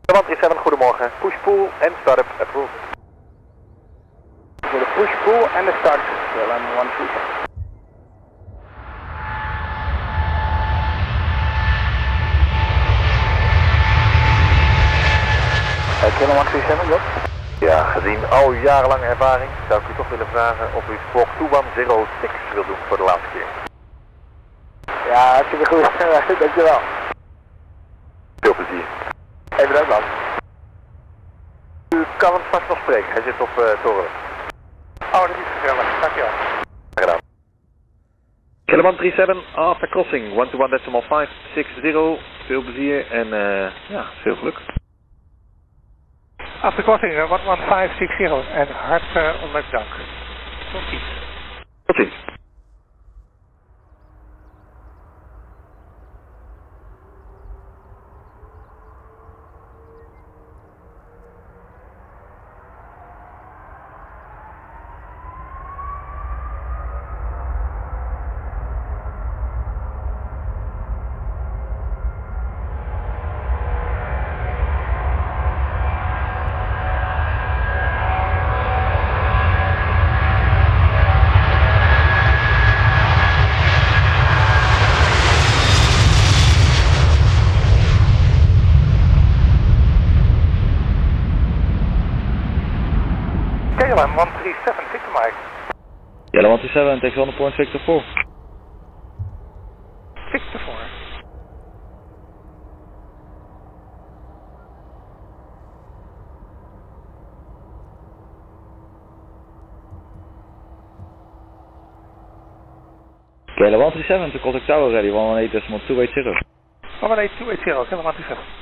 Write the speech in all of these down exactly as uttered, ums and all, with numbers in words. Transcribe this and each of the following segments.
one three seven, goedemorgen. Push pull en start-up approved. Voor de push pull en de start, K L M one three seven. Uh, K L M one three seven, wat? Ja, gezien al uw jarenlange ervaring zou ik u toch willen vragen of u Squawk two one zero six wilt doen voor de laatste keer. Ja, hartstikke goed. Dankjewel. Veel plezier. Even uitlaat. U kan hem straks nog spreken, hij zit op uh, toren. Oh, dat is gezellig. Dankjewel. Gedaan. K L M one three seven, after crossing, one to one decimal five six zero. Veel plezier en uh, ja, veel geluk. After crossing, uh, one one five six zero en hartelijk dank. Tot ziens. Tot ziens. K L M one three seven, Victor Mike. K L M one three seven, takes on the point Victor four. Victor four. K L M one three seven to contact tower ready, one one eight decimal two eight zero. one one eight two eight zero, K L M one three seven.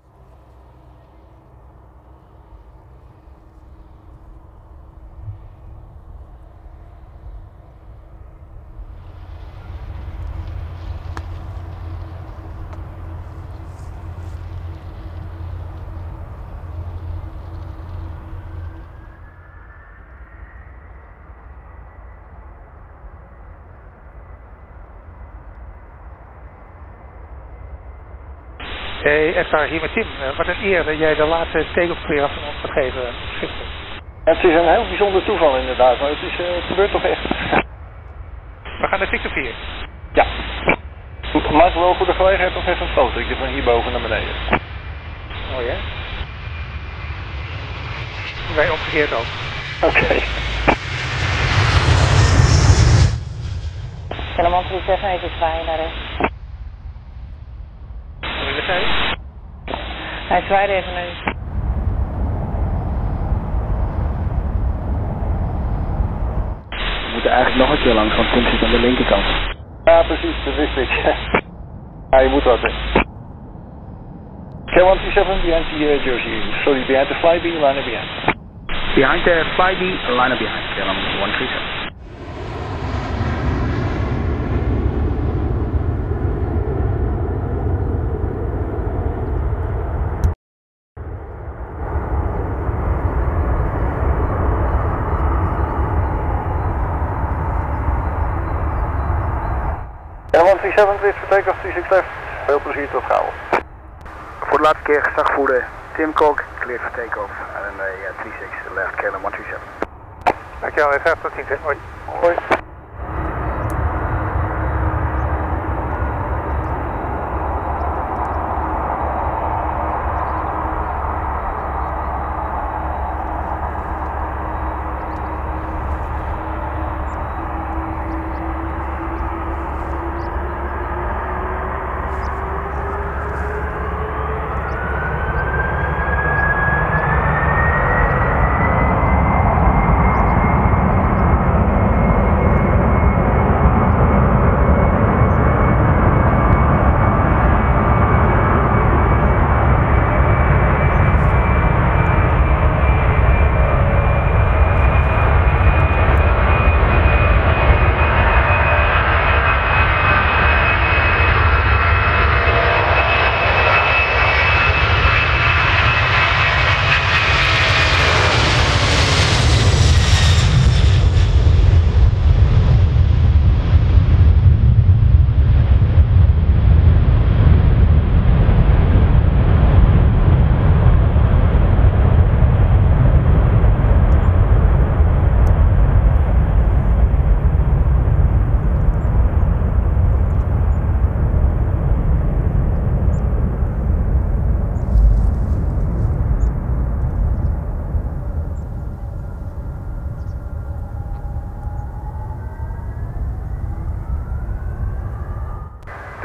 Hey Edgar, hier met Tim. Uh, wat een eer dat jij de laatste take-off weer van ons gaat geven. Schitterend. Het is een heel bijzonder toeval inderdaad, maar het, is, uh, het gebeurt toch echt. We gaan naar Victor vier. Ja. Maak wel voor de gelegenheid nog even een foto. Ik van hierboven naar beneden. Mooi hè? Wij omgekeerd ook. Oké. Okay. K L M one three seven, even zwaaien naar rechts. Wat wil je zeggen? Hij zwaait even naar u. We moeten eigenlijk nog een keer langs, want Tim zit aan de linkerkant. Ja, precies, dat wist ik. Ja, je moet wat, hè. K L M one three seven, behind the uh, Jersey. Sorry, behind the flyby, line up behind. Behind the flyby, line up behind. K L M one three seven. K L M one three seven, clear for takeoff, three six left. Veel plezier tot gauw. Voor de laatste keer gezagvoerder Tim Kok, cleared for takeoff. En uh, ja, three six left, K L M one three seven. Dankjewel, even tot ziens. Hoi. Hoi.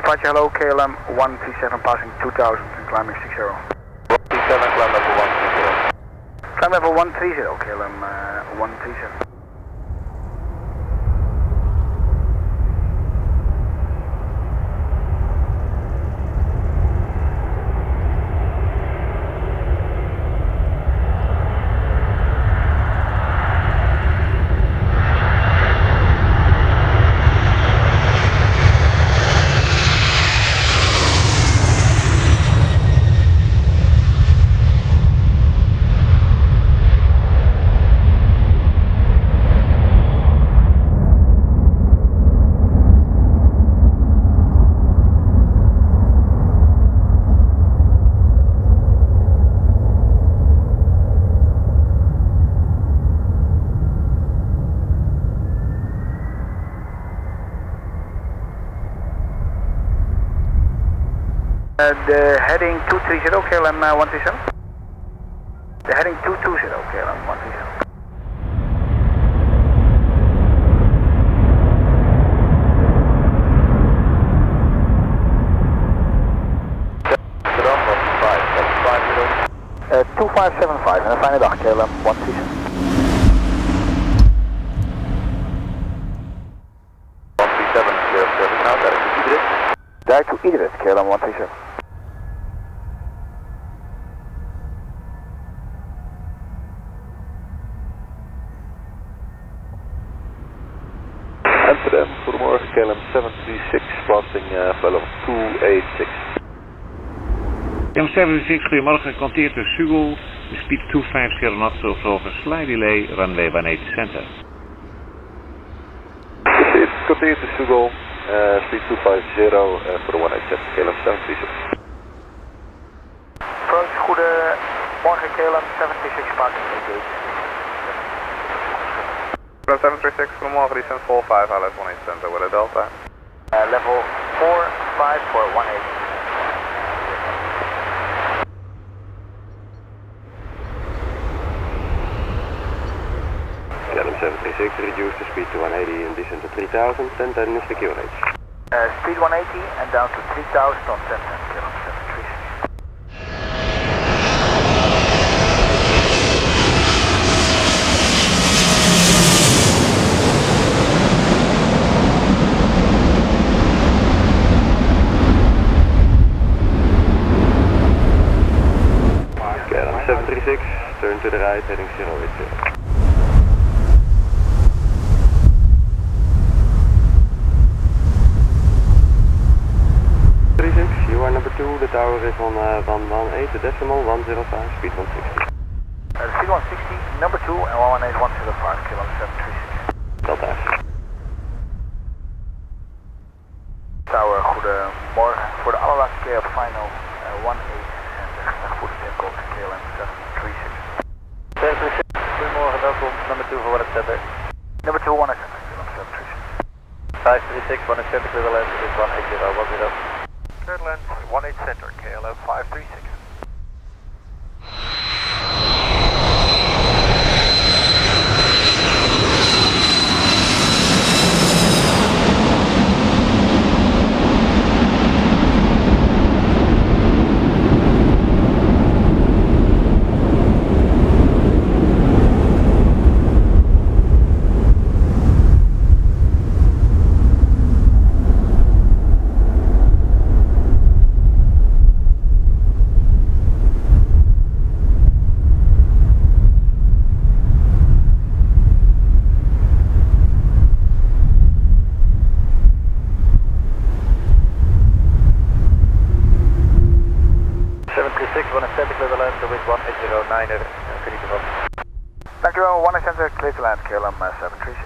Departure hello, K L M one three seven passing two thousand and climbing six zero. one three seven, climb level one three zero. Climb level one three zero, K L M uh, one three seven. Uh, the heading two three zero, K L M uh, one three seven. The heading two two zero, K L M one three seven. Uh, two five seven five en een fijne dag, K L M one three seven. one three seven, clear service now, direct to Idris. Direct to Idris, K L M one three seven. Amsterdam, goedemorgen, K L M seven three six, passing uh, level two eight six. K L M seven three six, goedemorgen, conteert de Sugo, de speed two five zero knots over slide delay, runway one eight center. Conteert de Sugo, uh, speed two five zero uh, voor de one eight center, K L M seven three six. Approach, goedemorgen, K L M seven three six, passing eight K L M seven three six, goedemorgen, descent four five, I left one eight center with a delta. Uh, level four five for one eight. K L M seven three six, reduce the speed to one eighty and descend to three thousand, ten ten is the Q N H. Uh, speed one eighty and down to three thousand on ten ten, K L M seven three six. K L M seven three six, turn to the right, heading zero eight zero. You are number two, the tower is on uh, one one eight, the decimal, one zero five, speed one sixty. Uh, speed one sixty, number two and one one eight one zero five, K L M seven three six. Delta. Tower, goedemorgen. Voor de allerlaatste keer op final uh, one eight center. Goed Timco, K L M seven three six. seven three six, goedemorgen, welkom, number two voor one eight center. Number two, one eight center, K L M seven three six. five three six, one eight center, clear the land, this one eight zero, one zero. Clear land, one eight center, K L M five three six. Dankjewel, one eight center, clear to land, K L M seven three six.